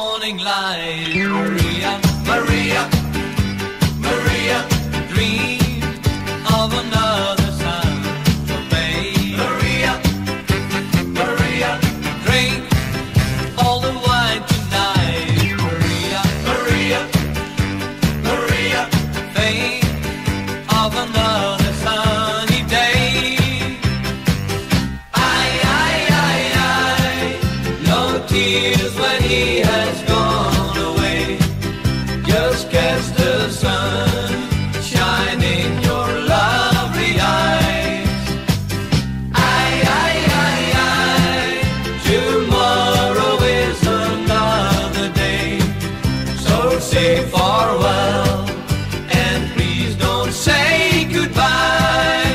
morning light. Maria, Maria, Maria, dream of another sun to bathe. Maria, Maria, drink all the wine tonight. Maria, Maria, Maria, think of another sunny day. No tears when he has gone away. Just catch the sun shine in your lovely eyes. Tomorrow is another day. So say farewell and please don't say goodbye.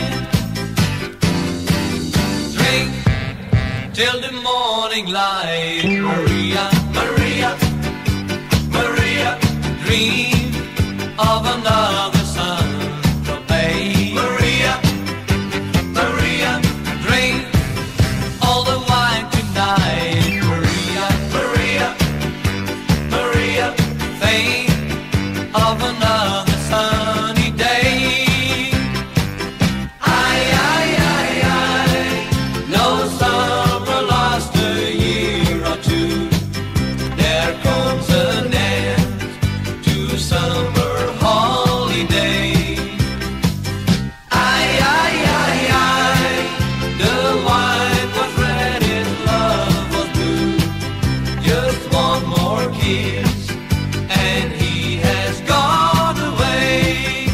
Drink till the morning light. Maria, Maria, Maria, dream of another sun to bathe. Maria, Maria, drink all the wine tonight. Maria, Maria, Maria, think of another sunny day. No summer lasts a year or two. There comes an end to summer holiday. The wine was red, his love was blue. Just one more kiss and he has gone away.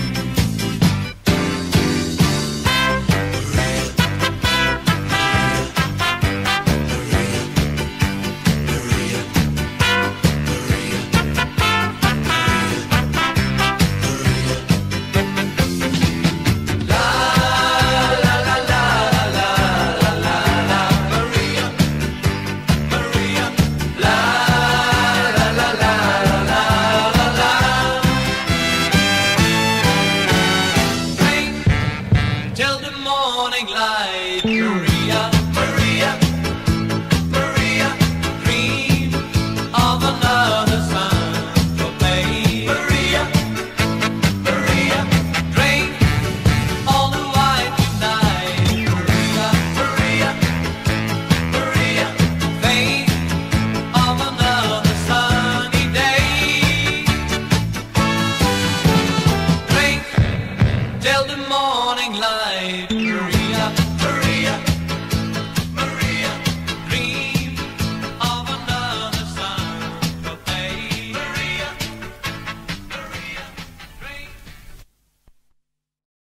Till the morning light. Maria, Maria, Maria, dream of another sun to bathe. Maria, Maria, drink all the wine tonight. Maria, Maria, Maria, think of another sunny day. Drink till the morning light.